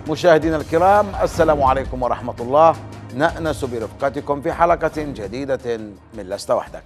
مشاهدينا الكرام، السلام عليكم ورحمة الله. نأنس برفقتكم في حلقة جديدة من لست وحدك.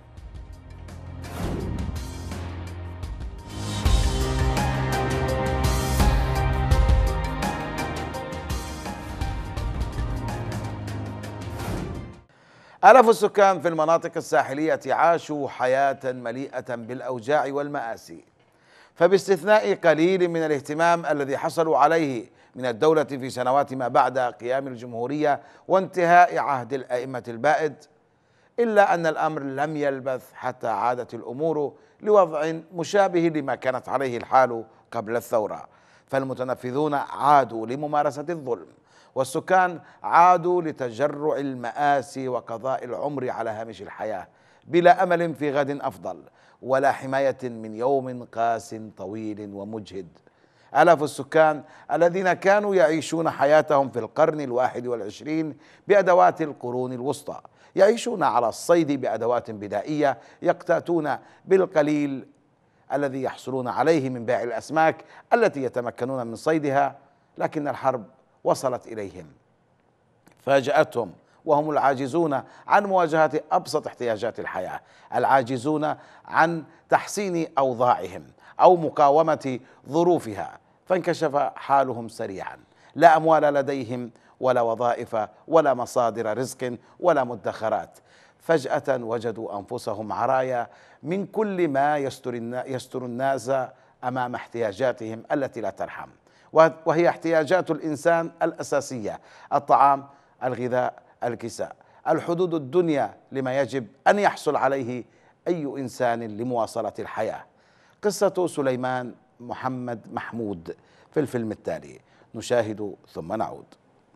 آلاف السكان في المناطق الساحلية عاشوا حياة مليئة بالأوجاع والمآسي، فباستثناء قليل من الاهتمام الذي حصلوا عليه من الدولة في سنوات ما بعد قيام الجمهورية وانتهاء عهد الأئمة البائد، إلا أن الأمر لم يلبث حتى عادت الأمور لوضع مشابه لما كانت عليه الحال قبل الثورة، فالمتنفذون عادوا لممارسة الظلم، والسكان عادوا لتجرع المآسي وقضاء العمر على هامش الحياة بلا أمل في غد أفضل ولا حماية من يوم قاس طويل ومجهد. آلاف السكان الذين كانوا يعيشون حياتهم في القرن 21 بأدوات القرون الوسطى، يعيشون على الصيد بأدوات بدائية، يقتاتون بالقليل الذي يحصلون عليه من بيع الأسماك التي يتمكنون من صيدها، لكن الحرب وصلت إليهم فاجأتهم وهم العاجزون عن مواجهة أبسط احتياجات الحياة، العاجزون عن تحسين أوضاعهم أو مقاومة ظروفها، فانكشف حالهم سريعا، لا أموال لديهم ولا وظائف ولا مصادر رزق ولا مدخرات، فجأة وجدوا أنفسهم عرايا من كل ما يستر الناس أمام احتياجاتهم التي لا ترحم، وهي احتياجات الإنسان الأساسية: الطعام، الغذاء، الكساء، الحدود الدنيا لما يجب أن يحصل عليه أي إنسان لمواصلة الحياة. قصة سليمان محمد محمود في الفيلم التالي، نشاهد ثم نعود.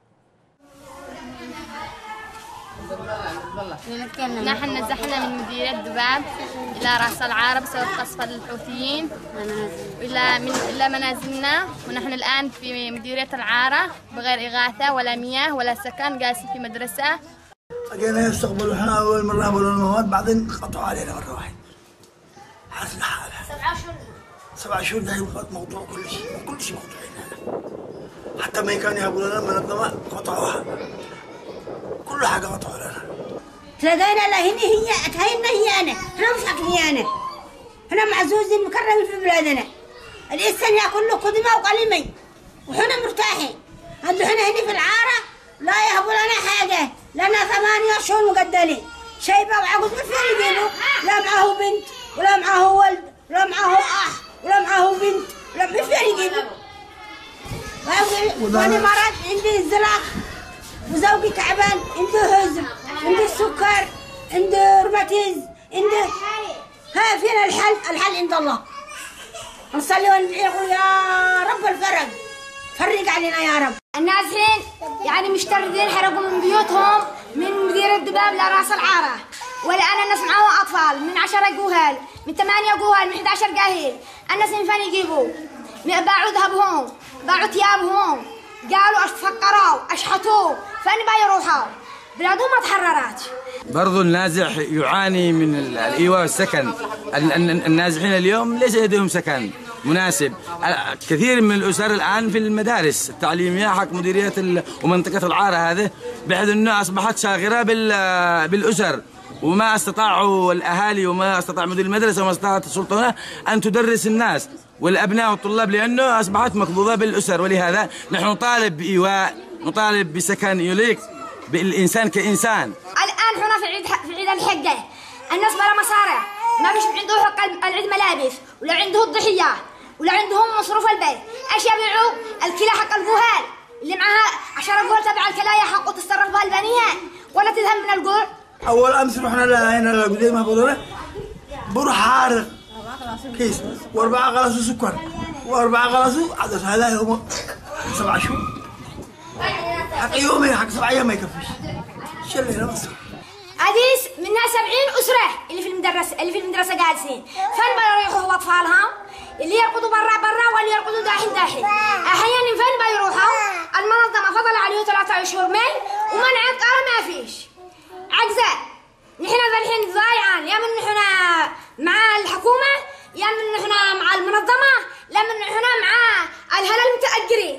نحن نزحنا من مديرية دباب إلى رأس العارة بسبب قصف الحوثيين إلى منازلنا، ونحن الآن في مديرية العارة بغير إغاثة ولا مياه ولا سكن، جالسين في مدرسة. جينا يستقبلوا احنا أول مرة قبلوا المواد، بعدين قطعوا علينا مرة واحدة. حاسنا حالها 7 شهور ده موضوع كل شيء مقطوعين هذا، حتى ما كانوا يقولوا لنا منظمة قطعوها، كل حاجة قطعوا لنا. تلاقينا لا هي أنا، احنا مش عارفين احنا معزوزين مكرمين في بلادنا، الإنسان ياكل له قدمة وقليمة وحنا مرتاحين. هنا في العارة لا يهبوا لنا حاجة، لنا 8 شهور مقدلين، شيبة وعقد ما فين يجيبوا، لا معه بنت ولا معه ولد ولا معه أخ ولا معه بنت ولا ما فين يجيبوا. وأنا مرض عندي الزلاق وزوجي تعبان، عنده هزم، عنده السكر، عنده روماتيز، عنده فينا الحل عند الله. نصلي وندعي نقول يا رب الفرج، فرج علينا يا رب. الناس الحين يعني مشتردين، حرقوا من بيوتهم من مديرية دباب لراس العارة، والآن الناس معهم أطفال من 10 قوهال، من 8 قوهال، من 11 قاهيل. الناس من فين يجيبوا؟ باعوا ذهبهم، باعوا ثيابهم، قالوا فقروا اشحتوا، فين بيروحوا؟ بلادهم ما تحررت. برضو النازح يعاني من الإيواء والسكن، النازحين اليوم ليس لديهم سكن مناسب. كثير من الأسر الآن في المدارس التعليمية حق مديرية ومنطقة العارة هذه، بحيث أنه أصبحت شاغرة بالأسر، وما استطاعوا الأهالي وما استطاع مدير المدرسة وما استطاعت السلطة هنا أن تدرس الناس والأبناء والطلاب، لأنه أصبحت مكبوضة بالأسر. ولهذا نحن نطالب بإيواء، نطالب بسكن يليق بالإنسان كإنسان. الآن هنا في عيد الحقة الناس بلا مصاري، ما فيش عنده حق العيد ملابس، ولا عنده الضحية، ولا عندهم مصروف البيت. ايش يبيعوا؟ الكلى حق القوهال اللي معها 10 قوهال تبع الكلاية حقه تصرف بها البنية ولا تذهب من القوع. أول أمس رحنا هنا لقديمة بقولنا بروح حارق كيس و4 غلاس سكر و4 غلاس عدد، هذا يوم 7 شهور، حق يومين حق 7 أيام ما يكفيش. شلينا بس. أديس منها 70 أسرة اللي في المدرسة جالسين، فين بيروحوا أطفالهم؟ اللي يرقدوا برا واللي يرقدوا داحين. أحيانا فين بيروحوا؟ المنظمة فضل عليه 3 أشهر مي ومنع القرى ما فيش. عجزة. نحن الحين ضايعان، يا من نحن مع الحكومة، يا من نحن مع المنظمة، يا من نحن مع الهلا المتأجرين، مع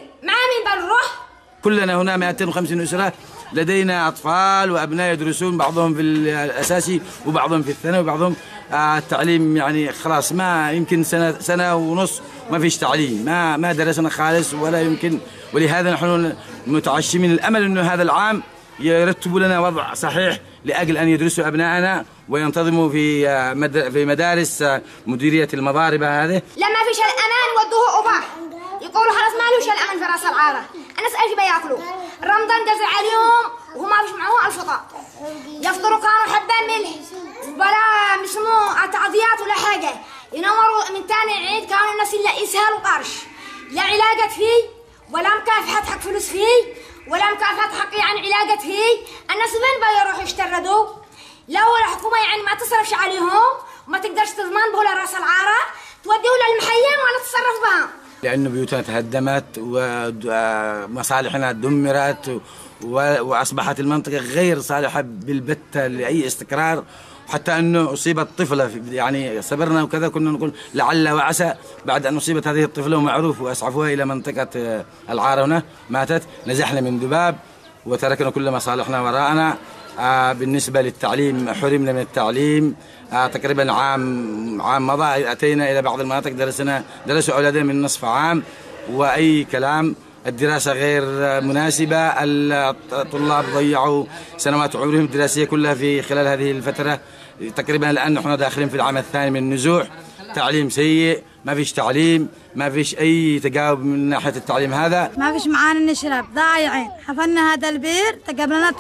مين بنروح؟ كلنا هنا 250 أسرة، لدينا أطفال وأبناء يدرسون، بعضهم في الأساسي وبعضهم في الثانوي وبعضهم التعليم يعني خلاص ما يمكن سنة ونص ما فيش تعليم، ما درسنا خالص ولا يمكن. ولهذا نحن متعشمين الأمل أنه هذا العام يرتبوا لنا وضع صحيح لأجل أن يدرسوا أبنائنا وينتظموا في مدارس مديرية المضاربة هذه. لما فيش الأمان ودوه أباح، يقولوا خلاص ما لوش الأمان في راس العارة. أنا أسأل في بياكلوا رمضان دزع عليهم وهو ما فيش معه الفطار، يفطروا كانوا حبان ملح ولا مسموه تعضيات ولا حاجة، ينوروا من تاني عيد كانوا الناس إلا إسهال وقرش، لا علاجة فيه ولا مكافحة حق فلوس فيه ولا مكافحة حق يعني علاجة فيه. الناس وين بيروحوا يشتردوا؟ لو الحكومة يعني ما تصرفش عليهم وما تقدرش تضمن بهم راس العارة توديه للمحيم ولا تصرف بها، لأنه بيوتنا تهدمت ومصالحنا دمرت وأصبحت المنطقة غير صالحة بالبتة لأي استقرار، حتى أنه أصيبت طفلة يعني صبرنا وكذا كنا نقول لعل وعسى بعد أن أصيبت هذه الطفلة ومعروف وأسعفوها إلى منطقة العارة هنا ماتت. نزحنا من ذباب وتركنا كل مصالحنا وراءنا. بالنسبة للتعليم حرمنا من التعليم تقريبا عام مضى، أتينا إلى بعض المناطق درسوا أولادنا من نصف عام وأي كلام. الدراسة غير مناسبة، الطلاب ضيعوا سنوات عمرهم الدراسية كلها في خلال هذه الفترة. تقريبا الآن نحن داخلين في العام الثاني من النزوح. تعليم سيء، ما فيش تعليم، ما فيش أي تجاوب من ناحية التعليم هذا. ما فيش معانا نشرب، ضايعين. حفرنا هذا البير تقبلنا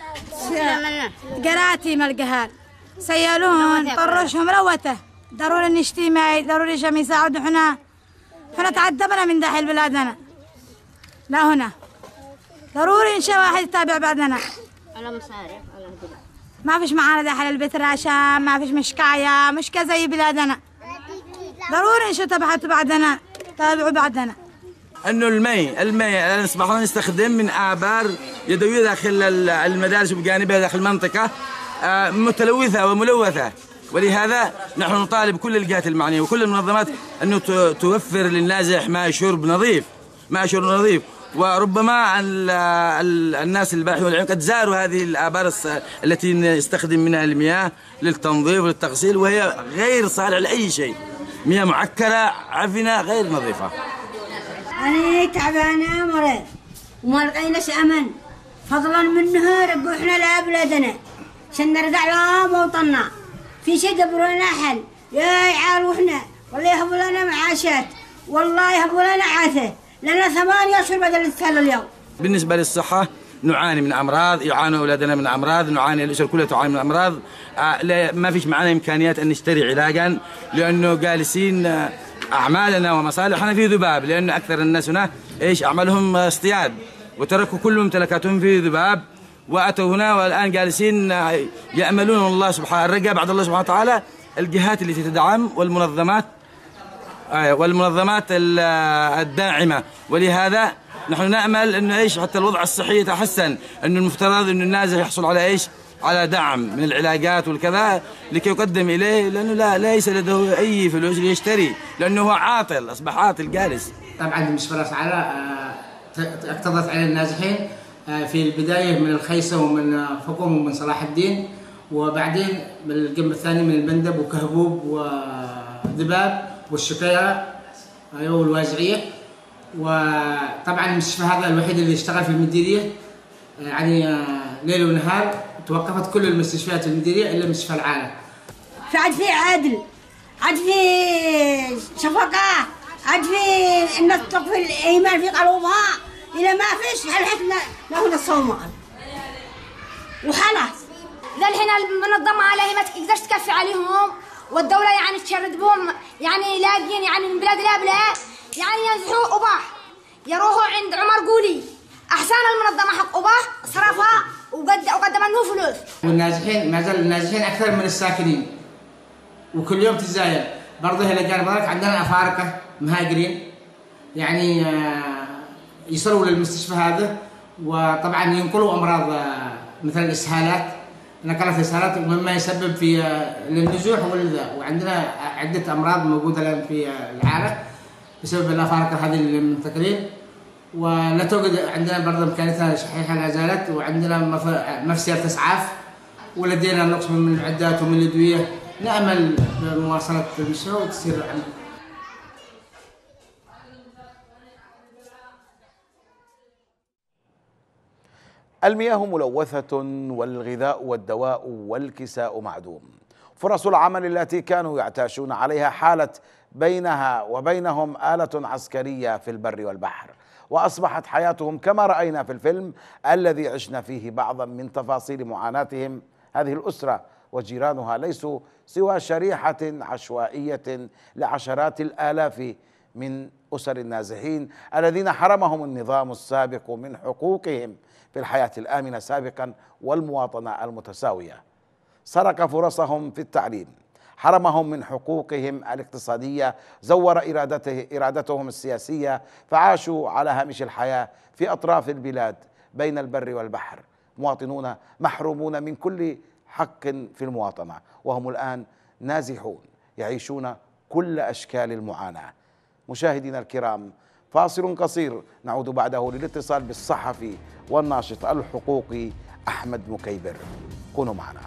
قراتي الجهال سيالون طرشهم روته، ضروري نشتي ماي، ضروري شم يساعدوا. احنا تعذبنا من داخل بلادنا، لا هنا ضروري إن شاء واحد يتابع بعدنا. ما فيش معانا داخل البيت راشا، ما فيش مشكاية مشكا زي بلادنا، ضروري إن شاء تبعتوا بعدنا، تابعوا بعدنا. أنه المي أصبحنا نستخدم من آبار يدوية داخل المدارس وبجانبها داخل المنطقة متلوثة وملوثة، ولهذا نحن نطالب كل الجهات المعنية وكل المنظمات أنه توفر للنازح ماء شرب نظيف، وربما الناس الباحثين والعلم قد زاروا هذه الآبار التي نستخدم منها المياه للتنظيف وللتغسيل وهي غير صالحة لأي شيء، مياه معكرة عفنة غير نظيفة. أنا تعبانة مريض وما لقيناش أمن، فضلا منها رجعوا إحنا لبلادنا عشان نرجع لموطننا. في شيء دبروا لنا حل، يا عيال إحنا والله يهبوا لنا معاشات، والله يهبوا لنا عاثة، لنا 8 أشهر بدل السنة اليوم. بالنسبة للصحة نعاني من أمراض، يعانوا أولادنا من أمراض، نعاني الأسر كلها تعاني من أمراض. ما فيش معنا إمكانيات أن نشتري علاجا لأنه جالسين أعمالنا ومصالحنا في ذباب، لأن أكثر الناس هنا أعمالهم اصطياد وتركوا كل ممتلكاتهم في ذباب وأتوا هنا والآن جالسين يأملون الله سبحانه الرجاء بعد الله سبحانه وتعالى الجهات التي تدعم والمنظمات الداعمة. ولهذا نحن نأمل أنه حتى الوضع الصحي يتحسن، أنه المفترض أن النازح يحصل على على دعم من العلاجات والكذا لكي يقدم إليه، لأنه ليس لديه أي فلوس ليشتري، لأنه هو عاطل، أصبح عاطل جالس. طبعا مستشفى راس العارة اقتضت على النازحين في البداية من الخيسة ومن فقوم ومن صلاح الدين، وبعدين من الجنب الثاني من البندب وكهبوب وذباب والشكيرة والوازعية. وطبعا المستشفى هذا الوحيد اللي يشتغل في المديرية، يعني ليل ونهار توقفت كل المستشفيات المديرية إلا مستشفى العارة. عاد في عدل، عاد في شفقة، عاد في الناس تقفل الإيمان في قلوبها، إذا ما فيش حلحتنا ناخذ الصومال وخلاص. للحين المنظمة عليها ما تقدرش تكفي عليهم، والدولة يعني تشرد بهم، يعني لاقين يعني من بلاد لبلاد يعني ينزحوا أباح يروحوا عند عمر قولي أحسن المنظمة حق أباح صرفها وقدم له فلوس. والنازحين ما زال النازحين أكثر من الساكنين وكل يوم تتزايد. برضه إلى جانب ذلك عندنا أفارقة مهاجرين يعني يصلوا للمستشفى هذا، وطبعا ينقلوا أمراض مثل الإسهالات، نقلت الإسهالات مما يسبب في النزوح وعندنا عدة أمراض موجودة الآن في العارة بسبب الأفارقة هذه المنتقلين. ولا توجد عندنا برضه إمكانياتنا شحيحة لا زالت، وعندنا مفسيرة إسعاف، ولدينا نقص من المعدات ومن الأدوية. نأمل بمواصلة المشروع وتسير عن المياه ملوثة والغذاء والدواء والكساء معدوم. فرص العمل التي كانوا يعتاشون عليها حالت بينها وبينهم آلة عسكرية في البر والبحر، وأصبحت حياتهم كما رأينا في الفيلم الذي عشنا فيه بعضا من تفاصيل معاناتهم. هذه الأسرة وجيرانها ليسوا سوى شريحة عشوائية لعشرات الآلاف من أسر النازحين الذين حرمهم النظام السابق من حقوقهم في الحياة الآمنة سابقا والمواطنة المتساوية. سرق فرصهم في التعليم، حرمهم من حقوقهم الاقتصادية، زور إرادتهم السياسية، فعاشوا على هامش الحياة في أطراف البلاد بين البر والبحر، مواطنون محرومون من كل حق في المواطنة، وهم الآن نازحون يعيشون كل أشكال المعاناة. مشاهدينا الكرام، فاصل قصير نعود بعده للاتصال بالصحفي والناشط الحقوقي أحمد مكيبر. كونوا معنا.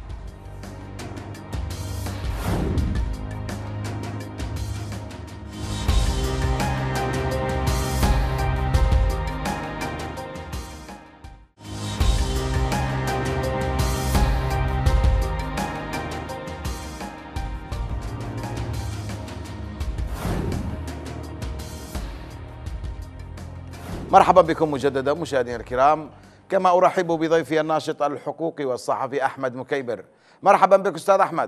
مرحبا بكم مجددا مشاهدينا الكرام، كما أرحب بضيفي الناشط الحقوقي والصحفي أحمد مكيبر. مرحبا بك أستاذ أحمد.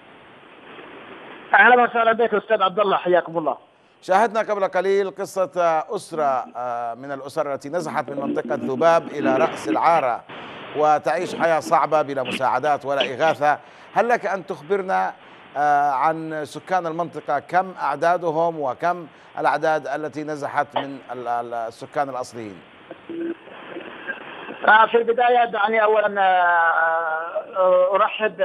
أهلا وسهلا بك أستاذ عبد الله، حياكم الله. شاهدنا قبل قليل قصة أسرة من الأسر التي نزحت من منطقة ذباب إلى رأس العارة وتعيش حياة صعبة بلا مساعدات ولا إغاثة. هل لك أن تخبرنا عن سكان المنطقة، كم أعدادهم وكم الأعداد التي نزحت من السكان الأصليين؟ في البداية دعني أولا أرحب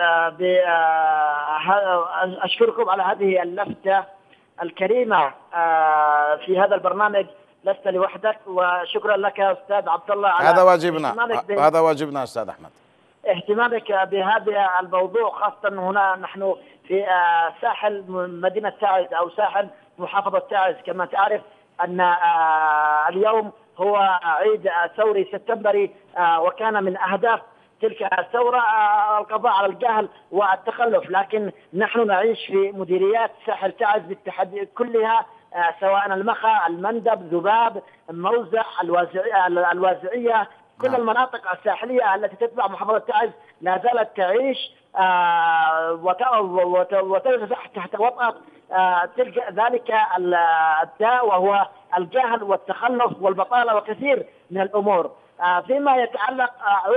أشكركم على هذه اللفتة الكريمة في هذا البرنامج. لست لوحدك، وشكرا لك أستاذ عبد الله على هذا واجبنا، هذا واجبنا أستاذ أحمد، اهتمامك بهذا الموضوع، خاصة هنا نحن في ساحل مدينة تعز أو ساحل محافظة تعز. كما تعرف أن اليوم هو عيد ثوري سبتمبري، وكان من أهداف تلك الثورة القضاء على الجهل والتخلف، لكن نحن نعيش في مديريات ساحل تعز بالتحدي كلها، سواء المخا، المندب، ذباب، موزع، الوازعية، كل المناطق الساحلية التي تتبع محافظة تعز لا زالت تعيش وتنزح تحت وطأة تلك ذلك الداء، وهو الجهل والتخلف والبطالة وكثير من الأمور. فيما يتعلق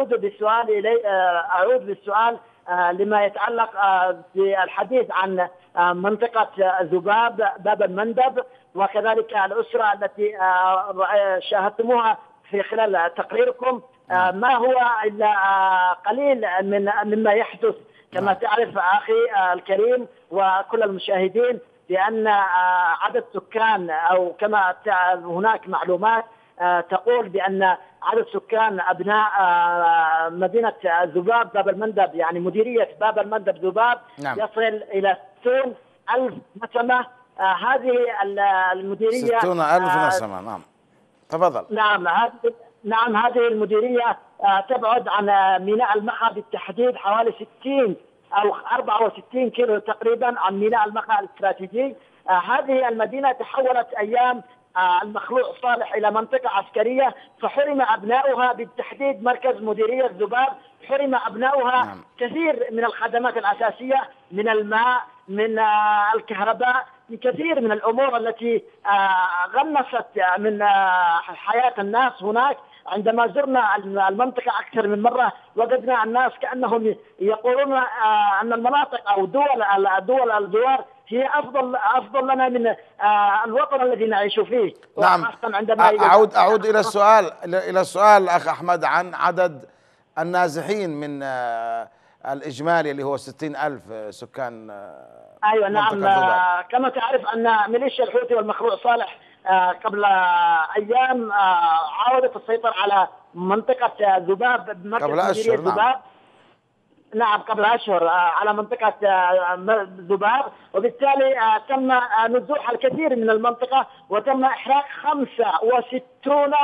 أعود بالسؤال لما يتعلق بالحديث عن منطقة ذباب باب المندب، وكذلك الأسرة التي شاهدتموها في خلال تقريركم. ما هو إلا قليل مما يحدث. كما تعرف أخي الكريم وكل المشاهدين بأن عدد سكان، أو كما هناك معلومات تقول بأن عدد سكان أبناء مدينة ذباب باب المندب، يعني مديرية باب المندب ذباب، نعم، يصل إلى 60,000 نسمة. هذه المديرية 60,000 نسمة. نعم، تفضل. نعم هذه المديرية تبعد عن ميناء المخا بالتحديد حوالي 60 أو 64 كيلو تقريبا عن ميناء المخا الاستراتيجي. هذه المدينة تحولت أيام المخلوع صالح إلى منطقة عسكرية، فحرم أبناؤها بالتحديد مركز مديرية ذباب، حرم أبناؤها نعم. كثير من الخدمات الأساسية، من الماء، من الكهرباء، من كثير من الأمور التي غمست من حياة الناس هناك. عندما زرنا المنطقة أكثر من مرة وجدنا الناس كأنهم يقولون أن المناطق أو الدول هي أفضل لنا من الوطن الذي نعيش فيه. نعم. عندما أعود إلى السؤال أخ أحمد عن عدد النازحين من الإجمالي اللي هو 60,000 سكان. أيوة نعم. كما تعرف أن ميليشيا الحوثي والمخلوع صالح قبل أيام عاودت السيطرة على منطقة ذباب بمركز مديرية ذباب. نعم قبل أشهر على منطقة ذباب، وبالتالي تم نزوح الكثير من المنطقة وتم إحراق 45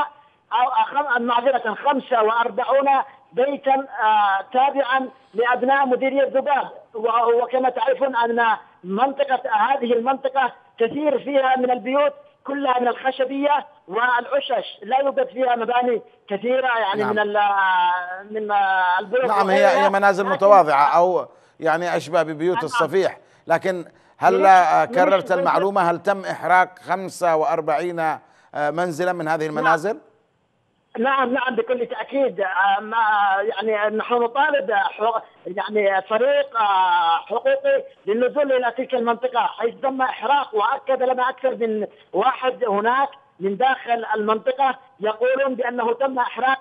بيتا تابعا لأبناء مديرية ذباب. وكما تعرفون أن هذه المنطقة كثير فيها من البيوت كلها من الخشبية والعشش، لا يوجد فيها مباني كثيرة يعني نعم. من البيوت. نعم هي منازل متواضعة أو يعني أشبه ببيوت الصفيح. لكن هل كررت المعلومة، هل تم إحراق 45 منزلا من هذه المنازل؟ نعم بكل تأكيد. يعني نحن نطالب يعني فريق حقوقي للنزول إلى تلك المنطقة، حيث تم إحراق، وأكد لنا أكثر من واحد هناك من داخل المنطقة يقولون بأنه تم إحراق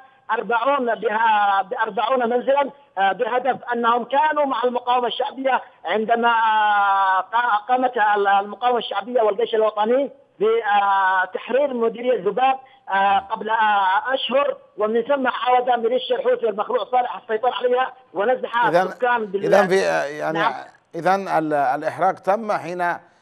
40 منزلا بهدف أنهم كانوا مع المقاومة الشعبية عندما قامت المقاومة الشعبية والجيش الوطني بتحرير مديرية ذباب قبل أشهر، ومن ثم عاود ميليشيا الحوثي والمخلوع صالح السيطرة عليها ونزح السكان. إذن في يعني نعم. إذن الإحراق تم حين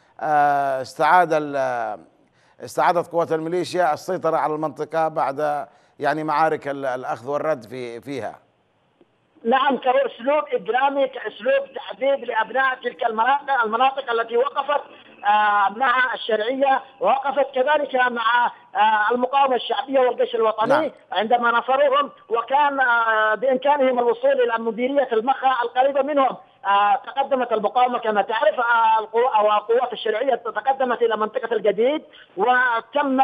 استعادت قوات الميليشيا السيطرة على المنطقة بعد يعني معارك الأخذ والرد فيها. نعم كأسلوب إجرامي، كأسلوب تعذيب لأبناء تلك المناطق التي وقفت مع الشرعية، ووقفت كذلك مع المقاومة الشعبية والجيش الوطني. نعم. عندما نصروهم وكان بإمكانهم الوصول إلى مديرية المخا القريبة منهم. تقدمت المقاومة كما تعرف القوات الشرعية تقدمت إلى منطقة الجديد، وتم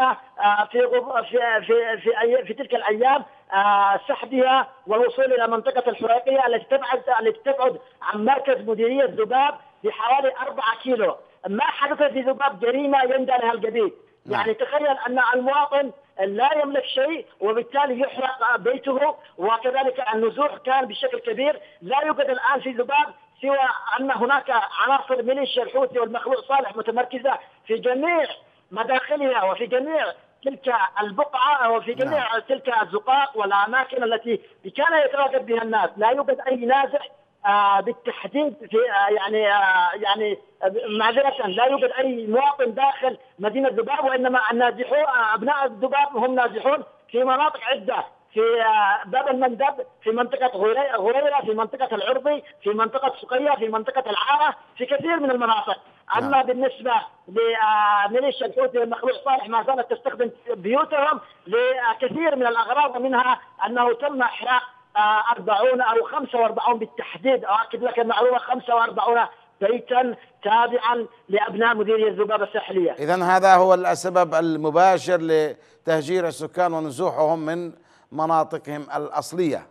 في تلك الأيام سحبها والوصول إلى منطقة الحريقية التي تبعد عن مركز مديرية ذباب بحوالي 4 كيلو. ما حدث في ذباب جريمة يندى لها الجديد. يعني تخيل أن المواطن لا يملك شيء وبالتالي يحرق بيته، وكذلك النزوح كان بشكل كبير. لا يوجد الآن في ذباب سوى أن هناك عناصر ميليشيا الحوثي والمخلوع صالح متمركزة في جميع مداخلها وفي جميع تلك البقعة وفي جميع تلك الزقاق والأماكن التي كان يتواجد بها الناس. لا يوجد أي نازح بالتحديد في يعني معذرة لا يوجد أي مواطن داخل مدينة ذباب، وإنما النازحون أبناء ذباب هم نازحون في مناطق عدة، في باب المندب، في منطقة غريرة، في منطقة العربي، في منطقة سقية، في منطقة العارة، في كثير من المناطق. أما بالنسبة لميليشيا الحوثي والمخلوع صالح ما زالت تستخدم بيوتهم لكثير من الأغراض، ومنها أنه تم إحراق 40 أو 45 بالتحديد، أؤكد لك المعلومة 45 بيتا تابعا لأبناء مديرية ذباب الساحلية. إذن هذا هو السبب المباشر لتهجير السكان ونزوحهم من مناطقهم الأصلية.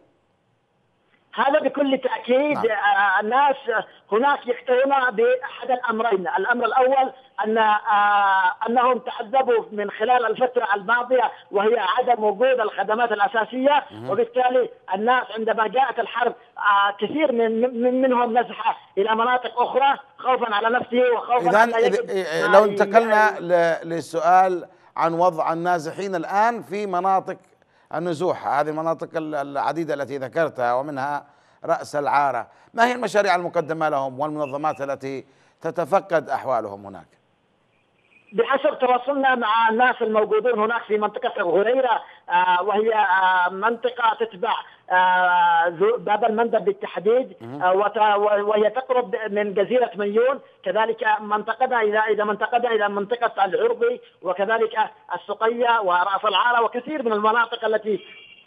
هذا بكل تأكيد. الناس هناك يقترون بأحد الأمرين. الأمر الأول أنهم تعذبوا من خلال الفترة الماضية وهي عدم وجود الخدمات الأساسية، وبالتالي الناس عندما جاءت الحرب كثير منهم نزح إلى مناطق أخرى خوفا على نفسه وخوفا لو انتقلنا للسؤال عن وضع النازحين الآن في مناطق النزوح، هذه المناطق العديدة التي ذكرتها ومنها رأس العارة، ما هي المشاريع المقدمة لهم والمنظمات التي تتفقد أحوالهم هناك؟ بحسب تواصلنا مع الناس الموجودون هناك في منطقة الغريرة، وهي منطقة تتبع باب المندب بالتحديد، وهي تقرب من جزيرة منيون. كذلك منطقتنا إلى منطقة العربي، وكذلك السقية ورأس العارة، وكثير من المناطق التي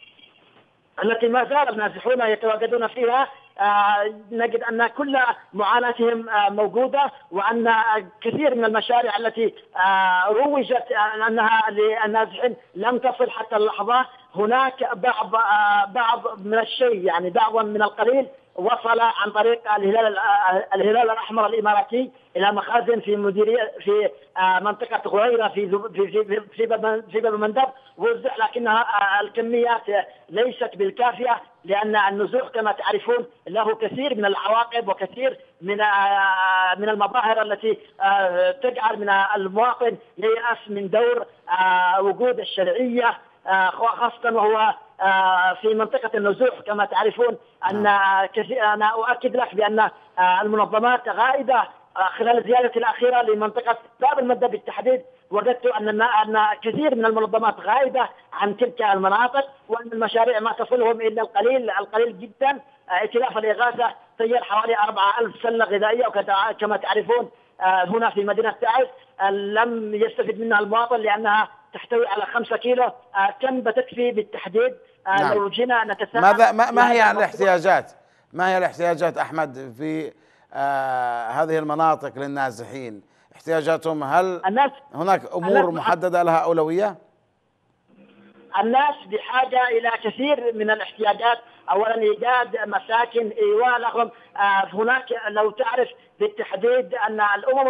ما زال النازحون يتواجدون فيها. نجد أن كل معاناتهم موجودة، وأن كثير من المشاريع التي روجت أنها للنازحين لم تصل حتى اللحظة. هناك بعض من الشيء، يعني بعضا من القليل وصل عن طريق الهلال الأحمر الإماراتي إلى مخازن في مديرية في منطقة غويرة في باب المندب، وزع، لكنها الكميات ليست بالكافية، لأن النزوح كما تعرفون له كثير من العواقب وكثير من المظاهر التي تجعل من المواطن ييأس من دور وجود الشرعية، خاصة وهو في منطقة النزوح. كما تعرفون أنا أؤكد لك بأن المنظمات غائبة خلال زيارتي الأخيرة لمنطقة باب المندب بالتحديد. وجدت أن كثير من المنظمات غائبة عن تلك المناطق، وأن المشاريع ما تصلهم إلا القليل جدا. ائتلاف الإغاثة سير حوالي 4000 سلة غذائية، وكما تعرفون هنا في مدينة تعز لم يستفد منها المواطن لأنها تحتوي على 5 كيلو. كم بتكفي بالتحديد؟ لو جينا نتساءل ما هي الاحتياجات؟ ما هي الاحتياجات أحمد في هذه المناطق للنازحين؟ احتياجاتهم، هل هناك أمور محددة لها أولوية؟ الناس بحاجة إلى كثير من الاحتياجات. أولا إيجاد مساكن إيواء لهم. هناك لو تعرف بالتحديد أن الأمم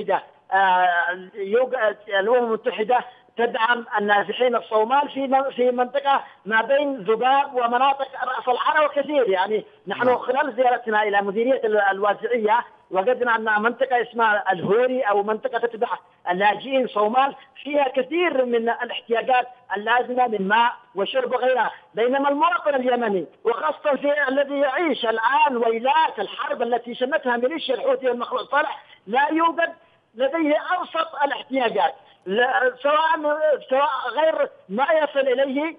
المتحدة تدعم النازحين الصومال في منطقة ما بين ذباب ومناطق رأس الحارة وكثير. يعني نحن خلال زيارتنا إلى مديرية الوازعية وجدنا أن منطقة اسمها الهوري أو منطقة تتبع اللاجئين صومال فيها كثير من الاحتياجات اللازمة من ماء وشرب وغيرها. بينما المواطن اليمني وخاصة في الذي يعيش الآن ويلات الحرب التي شنتها ميليشيا الحوثي والمخلوع صالح لا يوجد لديه أبسط الاحتياجات، سواء غير ما يصل إليه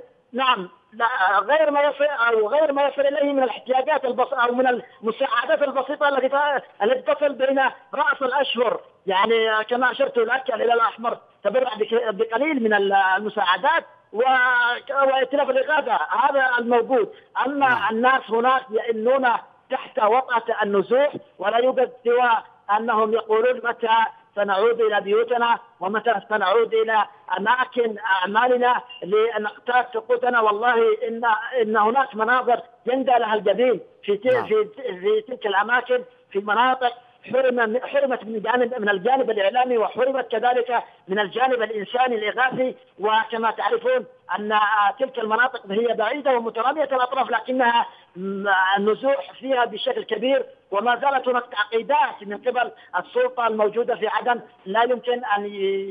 غير ما يصل إليه من الاحتياجات أو من المساعدات البسيطة التي تصل بين رأس الأشهر. يعني كما أشرت لك الهلال الأحمر تبرع بقليل من المساعدات وائتلاف الإغاثة هذا الموجود. أما الناس هناك يئنون تحت وطأة النزوح، ولا يوجد سوى أنهم يقولون متى سنعود إلى بيوتنا ومتى سنعود إلى أماكن أعمالنا لنقتات قوتنا. والله إن هناك مناظر يندى لها الجبين في تلك الأماكن، في مناطق حرمت من الجانب الإعلامي، وحرمت كذلك من الجانب الإنساني الإغاثي. وكما تعرفون أن تلك المناطق هي بعيدة ومترامية الأطراف، لكنها النزوح فيها بشكل كبير، وما زالت هناك تعقيدات من قبل السلطة الموجودة في عدن لا يمكن أن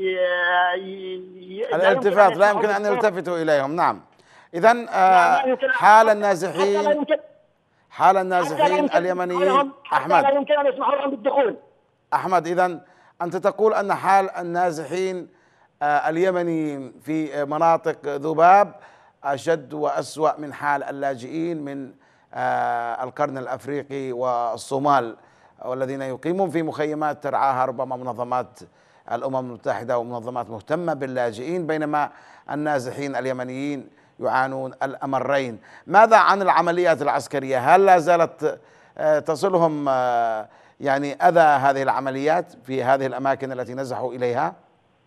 الالتفات، لا يمكن أن يلتفتوا إليهم. نعم. إذن حال النازحين اليمنيين أحمد لا يمكن أن يسمحوا لهم بالدخول. أحمد، إذن أنت تقول أن حال النازحين اليمنيين في مناطق ذباب أشد وأسوأ من حال اللاجئين من القرن الأفريقي والصومال، والذين يقيمون في مخيمات ترعاها ربما منظمات الأمم المتحدة ومنظمات مهتمة باللاجئين، بينما النازحين اليمنيين يعانون الأمرين. ماذا عن العمليات العسكرية؟ هل لا زالت تصلهم يعني أذى هذه العمليات في هذه الأماكن التي نزحوا إليها؟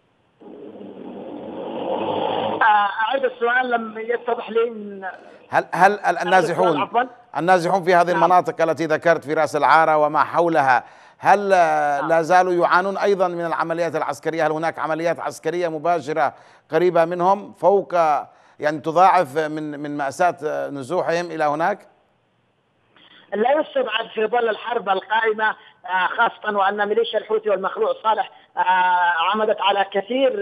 أعيد السؤال لم يتضح لي. هل النازحون في هذه المناطق التي ذكرت في رأس العارة وما حولها، هل لا زالوا يعانون أيضا من العمليات العسكرية؟ هل هناك عمليات عسكرية مباشرة قريبة منهم فوق يعني تضاعف من مأساة نزوحهم إلى هناك؟ لا يستبعد في ظل الحرب القائمة، خاصة وأن ميليشيا الحوثي والمخلوع صالح عمدت على كثير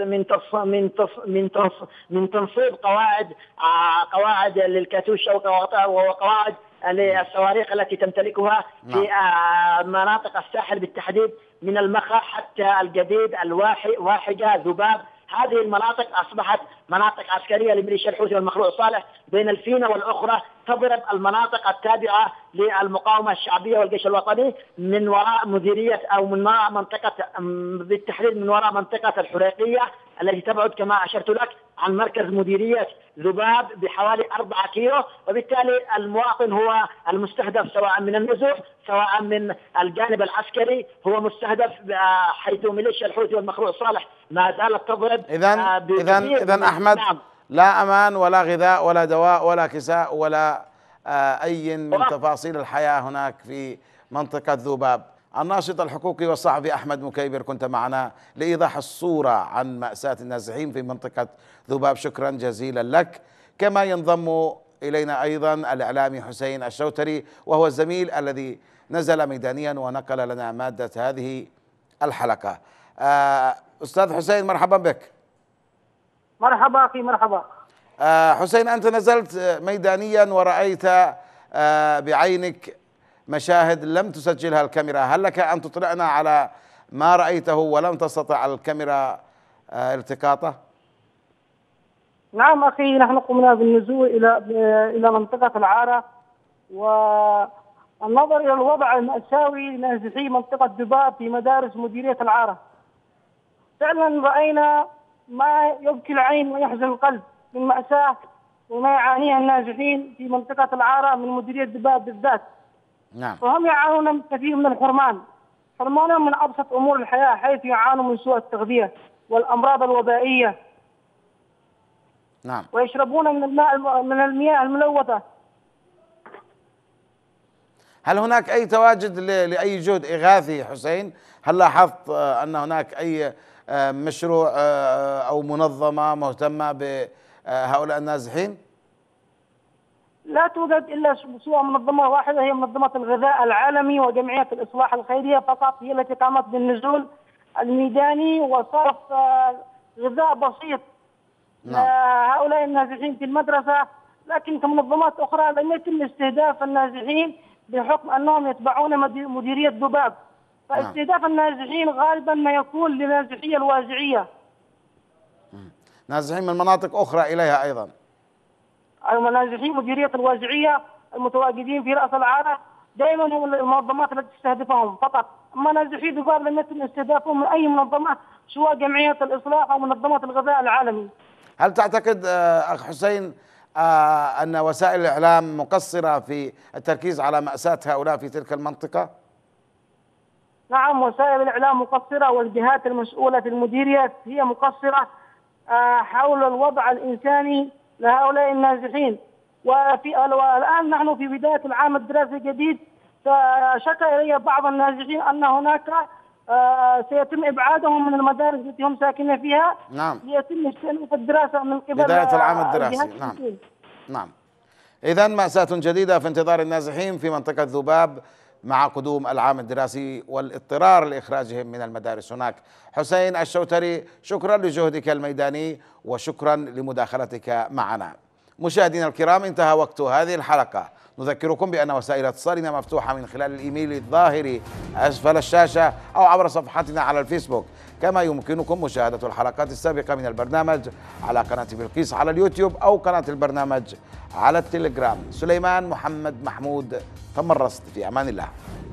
من تنصيب قواعد للكاتوشة وقواعد للصواريخ التي تمتلكها في مناطق الساحل بالتحديد، من المخا حتى الجديد الواحجة ذباب. هذه المناطق أصبحت مناطق عسكرية لميليشيا الحوثي والمخلوع صالح بين الفينة والأخرى، تضرب المناطق التابعة للمقاومة الشعبية والجيش الوطني من وراء مديرية أو من وراء منطقة بالتحديد من وراء منطقة الحريقية التي تبعد كما أشرت لك عن مركز مديرية ذباب بحوالي 4 كيلو. وبالتالي المواطن هو المستهدف سواء من النزوح سواء من الجانب العسكري، هو مستهدف حيث ميليشيا الحوثي والمخلوع صالح ما زالت تضرب. إذن أحمد، لا أمان ولا غذاء ولا دواء ولا كساء ولا أي من تفاصيل الحياة هناك في منطقة ذوباب. الناشط الحقوقي والصحفي أحمد مكيبر كنت معنا لإيضاح الصورة عن مأساة النازحين في منطقة ذوباب، شكرا جزيلا لك. كما ينضم إلينا أيضا الإعلامي حسين الشوتري، وهو الزميل الذي نزل ميدانيا ونقل لنا مادة هذه الحلقة. أستاذ حسين مرحبا بك. مرحبا أخي مرحبا. حسين، أنت نزلت ميدانيا ورأيت بعينك مشاهد لم تسجلها الكاميرا، هل لك أن تطلعنا على ما رأيته ولم تستطع الكاميرا التقاطه؟ نعم أخي، نحن قمنا بالنزول إلى منطقة العارة والنظر إلى الوضع المأساوي لنازحي منطقة ذوباب في مدارس مديرية العارة. فعلا رأينا ما يبكي العين ويحزن القلب من مأساة وما يعانيها النازحين في منطقة العارة من مديرية ذوباب بالذات. نعم. وهم يعانون من كثير من الحرمان، حرمانهم من أبسط أمور الحياة، حيث يعانوا من سوء التغذية والأمراض الوبائية. نعم. ويشربون من المياه الملوثة. هل هناك أي تواجد لأي جهد إغاثي حسين؟ هل لاحظت أن هناك أي مشروع أو منظمة مهتمة بهؤلاء النازحين؟ لا توجد إلا سوى منظمة واحدة، هي منظمة الغذاء العالمي وجمعية الإصلاح الخيرية فقط، هي التي قامت بالنزول الميداني وصرف غذاء بسيط لهؤلاء النازحين في المدرسة. لكن كمنظمات أخرى لم يتم استهداف النازحين بحكم أنهم يتبعون مديرية ذوباب، فاستهداف النازحين غالبا ما يكون لنازحية الوازعية. نازحين من مناطق أخرى إليها أيضا. نازحين مديرية الوازعية المتواجدين في رأس العارة دائما هم المنظمات التي تستهدفهم فقط، أما نازحي ذوباب لم يتم استهدافهم من أي منظمة سواء جمعية الإصلاح أو منظمة الغذاء العالمي. هل تعتقد أخ حسين أن وسائل الإعلام مقصرة في التركيز على مأساة هؤلاء في تلك المنطقة؟ نعم، وسائل الإعلام مقصرة والجهات المسؤولة في المديريات هي مقصرة حول الوضع الإنساني لهؤلاء النازحين. والآن نحن في بداية العام الدراسي الجديد، فشكى إلي بعض النازحين أن هناك سيتم إبعادهم من المدارس التي هم ساكنين فيها. نعم. ليتم استئناف الدراسة من قبل بداية العام الدراسي. نعم. نعم. إذن مأساة جديدة في انتظار النازحين في منطقة ذوباب مع قدوم العام الدراسي والاضطرار لإخراجهم من المدارس هناك. حسين الشوتري، شكرا لجهدك الميداني وشكرا لمداخلتك معنا. مشاهدينا الكرام، انتهى وقت هذه الحلقة. نذكركم بأن وسائل اتصالنا مفتوحة من خلال الإيميل الظاهر أسفل الشاشة أو عبر صفحتنا على الفيسبوك، كما يمكنكم مشاهدة الحلقات السابقة من البرنامج على قناة بلقيس على اليوتيوب أو قناة البرنامج على التليجرام. سليمان محمد محمود تمرست، في أمان الله.